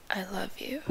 I love you.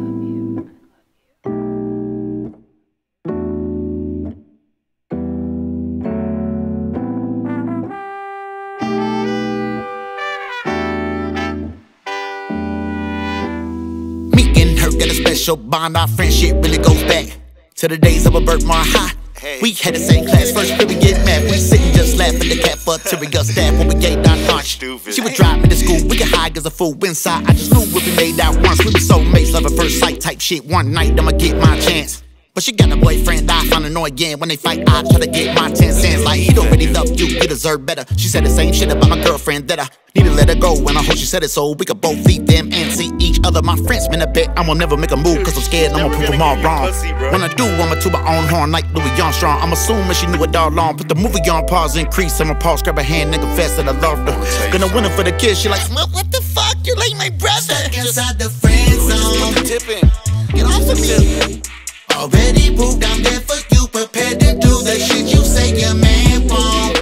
Me and her got a special bond. Our friendship really goes back to the days of a Birthmark High. We had the same class, first period get mad. We sitting just laughing, the cafeteria staff when we gave down lunch. She would drive me to school, we get high as a fool. Inside, I just knew we'd be made out once. We be soulmates, love at first sight type shit. One night, I'ma get my chance. But she got a boyfriend I find annoying. When they fight, I try to get my 10 cents. Like, he don't really love you, you deserve better. She said the same shit about my girlfriend that I need to let her go. And I hope she said it so we could both leave them and see each other. My friends been a bet I'm gonna never make a move, cause I'm scared I'm gonna prove them all wrong. When I do, I'ma toot my own horn like Louis Armstrong. I'm assuming she knew it all along. Put the movie on pause, increase. I'ma pause, grab her hand, and confess that I loved her. Gonna win her for the kiss. She like, what the fuck? You like my brother? Stuck inside the friend zone. Get off of me. Already proved I'm there for you, prepared to do the shit you say your man won't.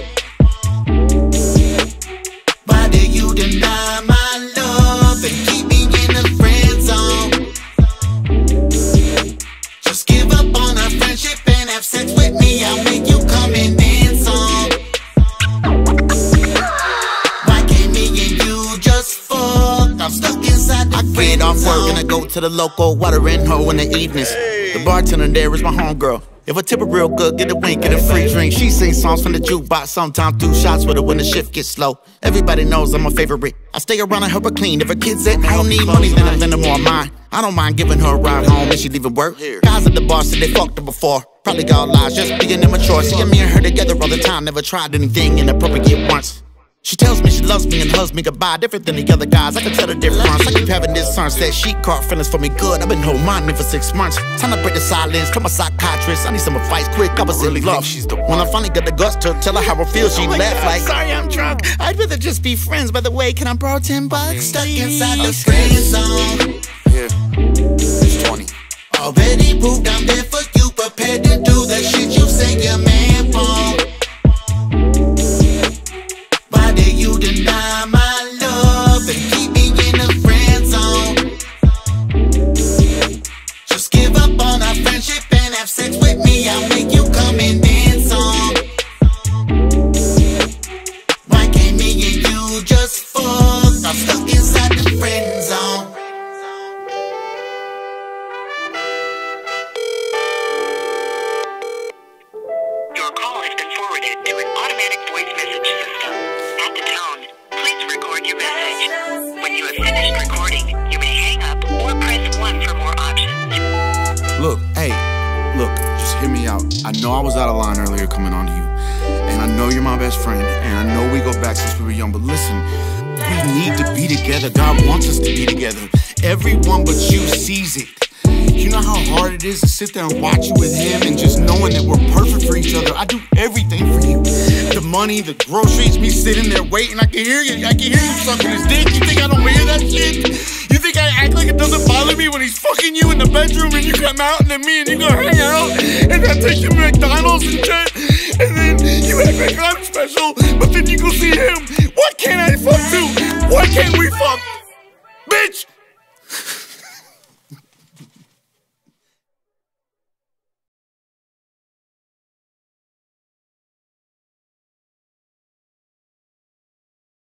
Why do you deny my love and keep me in the friend zone? Just give up on our friendship and have sex with me, I'll make you come and dance on. Why can't me and you just fuck? I'm stuck inside the friend zone. I get off work and I go to the local watering hole in the evenings. The bartender there is my homegirl. If I tip her real good, get a wink, get a free drink. She sings songs from the jukebox, sometimes 2 shots with her when the shift gets slow. Everybody knows I'm a favorite. I stay around and help her clean. If her kids say I don't need money, then I lend her more of mine. I don't mind giving her a ride home if she leaving work. Guys at the bar said they fucked her before. Probably got lies, just being immature. Seeing me and her together all the time, never tried anything inappropriate once. She tells me she loves me and hugs me goodbye, different than the other guys. I can tell the difference. I keep having this sunset. She caught feelings for me good. I've been holding mine for 6 months. Time to break the silence. Call my psychiatrist. I need some advice quick. I was in love. When I finally got the guts to tell her how I feel, she laughed like, sorry, I'm drunk. I'd rather just be friends. By the way, can I borrow $10? Stuck inside the friend zone. Yeah, it's 20. Already proved I'm there for you, prepared to do the shit you say your man won't. Why do you deny my love and keep me in the friend zone? Just give up on our friendship and have sex with me, I'll make you come and dance on. Why can't me and you just fuck? I'm stuck inside the friend zone. Your call has been forwarded to an automatic voice message system. At the tone, please record your message. When you have finished recording, you may hang up or press 1 for more options. Look, hey, look, just hear me out. I know I was out of line earlier coming on to you. And I know you're my best friend. And I know we go back since we were young. But listen, we need to be together. God wants us to be together. Everyone but you sees it. You know how hard it is to sit there and watch you with him and just knowing that we're perfect for each other. I do everything for you. The money, the groceries, me sitting there waiting. I can hear you sucking his dick. You think I don't hear that shit? You think I act like it doesn't bother me when he's fucking you in the bedroom and you come out and then me and you go hang out and I take you to McDonald's and shit and then you act like I'm special but then you go see him? Why can't I fuck too? Why can't we fuck? Bitch!